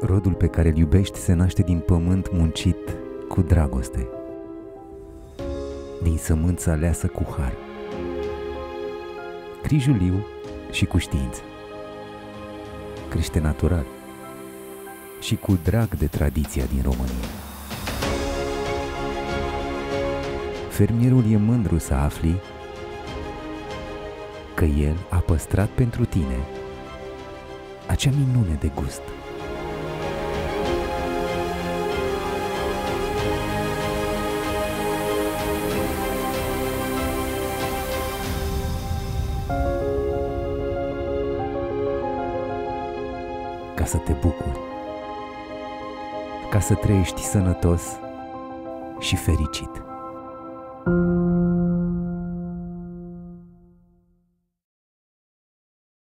Rodul pe care îl iubești se naște din pământ muncit cu dragoste, din sămânță aleasă cu har, grijuliu și cu știință. Crește natural și cu drag de tradiția din România. Fermierul e mândru să afli că el a păstrat pentru tine acea minune de gust. Ca să te bucuri, ca să trăiești sănătos și fericit.